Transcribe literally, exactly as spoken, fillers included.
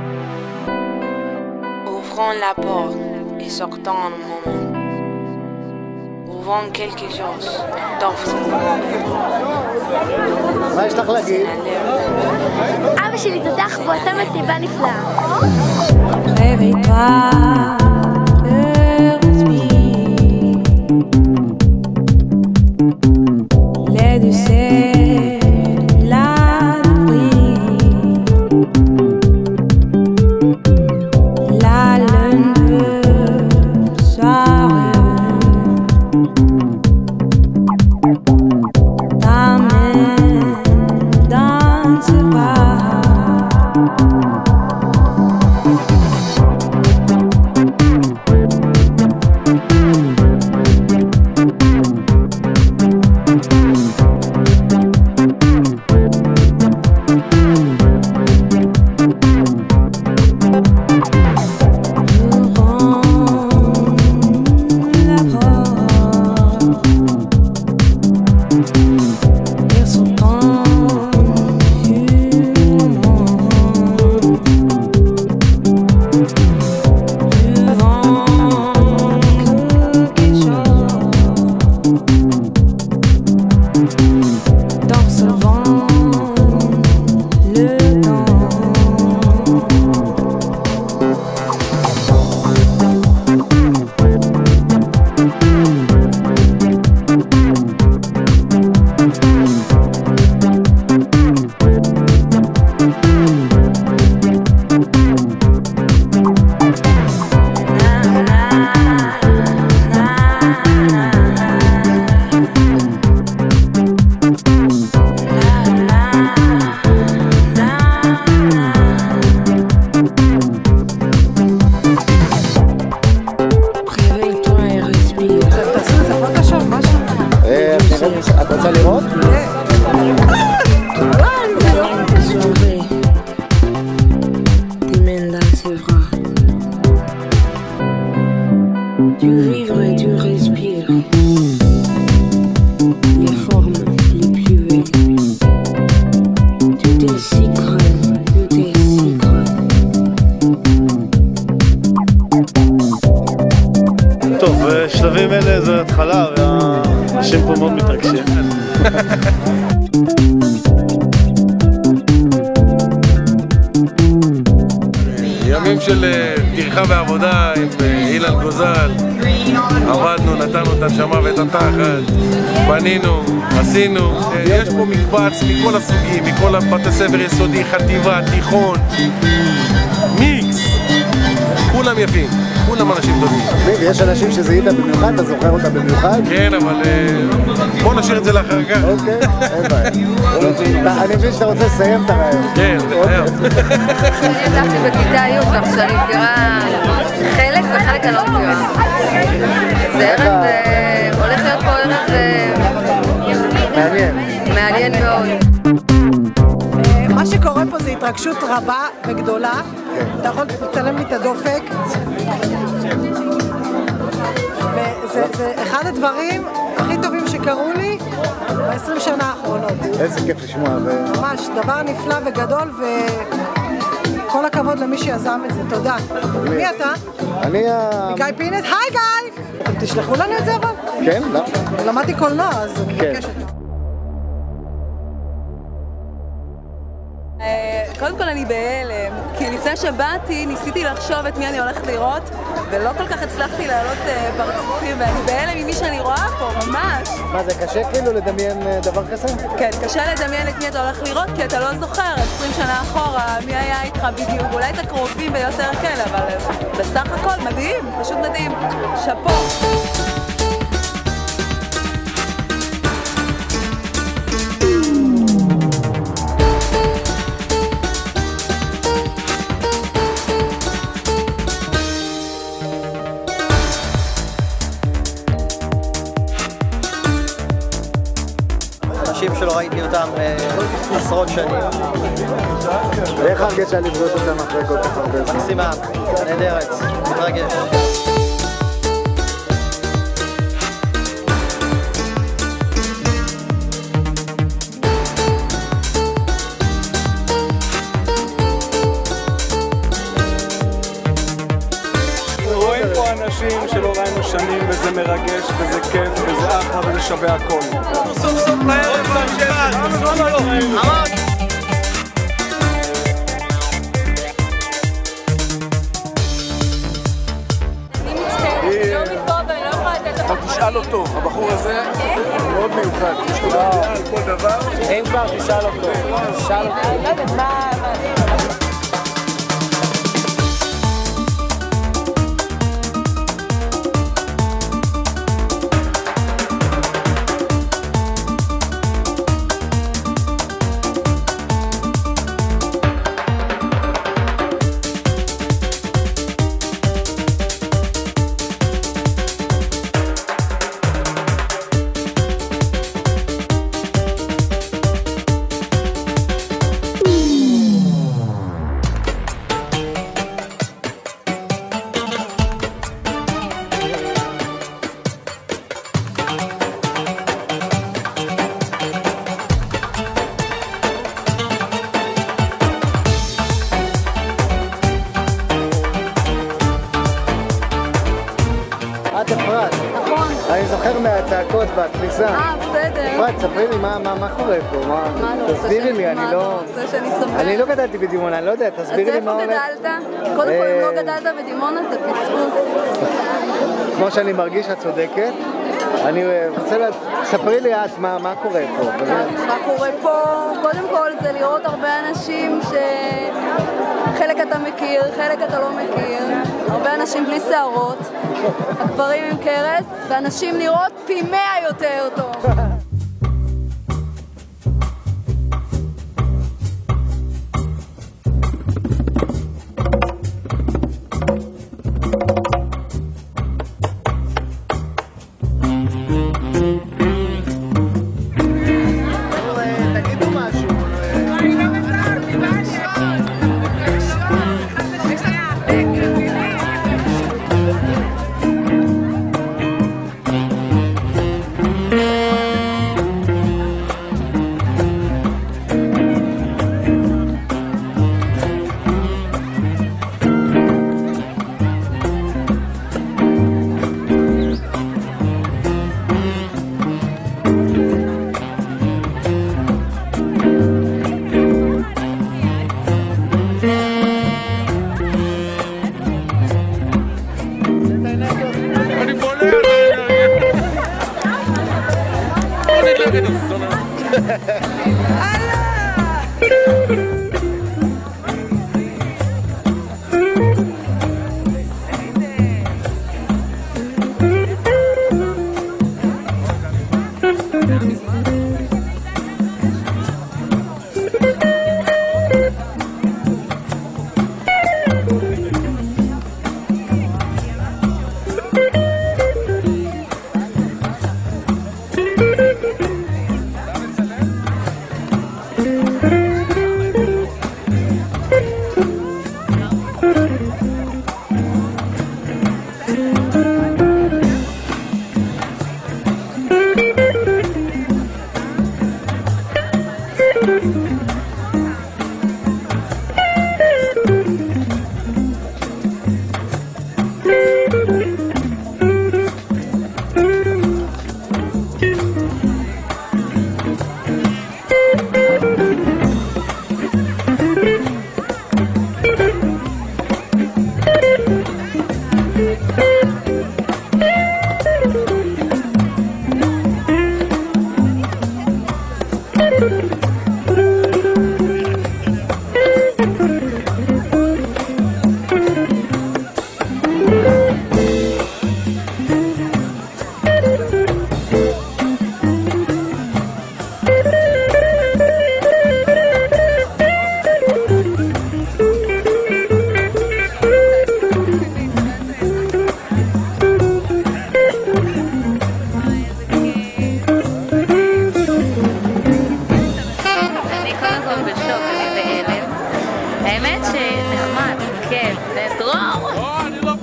Ouvrons la porte et sortons un moment. Ouvrons quelque chose. מה יש לך להגיד? אבא שלי תותח בו, אתה מסיבה נפלאה. את רוצה לראות? Du vivre et du respire, les formes les plus belles. Tout est si creux, tout est si creux. טוב, בשלבים אלה זו התחלה והאנשים פה מאוד מתרגשים. ימים של טרחה ועבודה עם אילן גוזל, עבדנו, נתנו את הנשמה ואת התחת, בנינו, עשינו, יש פה מקבץ מכל הסוגים, מכל בתי ספר יסודי, חטיבה, תיכון, מיקס, כולם יפים, כולם אנשים טובים. ויש אנשים שזיהית במיוחד, אתה זוכר אותה במיוחד? כן, אבל בוא נשאיר את זה לאחר כך. אוקיי, אין בעיה. אני מבין שאתה רוצה לסיים את הרעיון. כן, היום. אני יצאתי בכיתה י' כך שאני מכירה חלק וחלק אני לא מכירה. זה ערב, הולך להיות פה ערב מעניין. מעניין מאוד. מה שקורה פה זה התרגשות רבה וגדולה. אתה יכול לצלם לי את הדופק. וזה אחד הדברים הכי טובים שקרו לי ב-עשרים שנה האחרונות. איזה כיף לשמוע. ממש, דבר נפלא וגדול, וכל הכבוד למי שיזם את זה. תודה. מי אתה? אני ה... גיא פינס. היי גיא! אתם תשלחו לנו את זה אבל? כן, לא. למדתי קולנוע, אז אני מבקשת. קודם כל אני בהלם, כי לפני שבאתי ניסיתי לחשוב את מי אני הולכת לראות ולא כל כך הצלחתי להעלות פרצופים ואני בהלם עם מי שאני רואה פה, ממש. מה זה קשה כאילו לדמיין דבר כזה? כן, קשה לדמיין את מי אתה הולך לראות כי אתה לא זוכר עשרים שנה אחורה מי היה איתך בדיוק, אולי את הקרובים ביותר כן, אבל בסך הכל מדהים, פשוט מדהים. שפו. אנשים שלא ראיתי אותם עשרות שנים. ואיך הרגשה לפגוש אותם אחרי כל כך הרבה זמן? מקסימה, נהדרת, מתרגש. אנשים שלא ראינו שנים, וזה מרגש, וזה כיף, וזה אחלה, וזה שווה הכל. סוף סוף לערב מהשבת. תשאל אותו, הבחור הזה מאוד מיוחד, יש לו דעה על כל דבר. אם כבר, תשאל אותו. תשאל אותו. את אפרת. נכון. אני זוכר מהצעקות בכניסה. אה, בסדר. אפרת, ספרי לי מה קורה פה. מה לא? תסבירי לי, אני לא... מה אתה רוצה שאני אספר? אני לא גדלתי בדימונה, אני לא יודע, תסבירי לי מה הולך. אז איפה גדלת? קודם כל, אם לא גדלת בדימונה, זה פספוס. כמו שאני מרגיש, את צודקת. אני רוצה לה... ספרי לי את מה קורה פה. מה קורה פה? קודם כל, זה לראות הרבה אנשים ש... חלק אתה מכיר, חלק אתה לא מכיר, הרבה אנשים בלי שערות, הגברים עם קרס, ואנשים נראות פי מאה יותר טוב. האמת שנחמד, כיף, דרור! לא, אני לא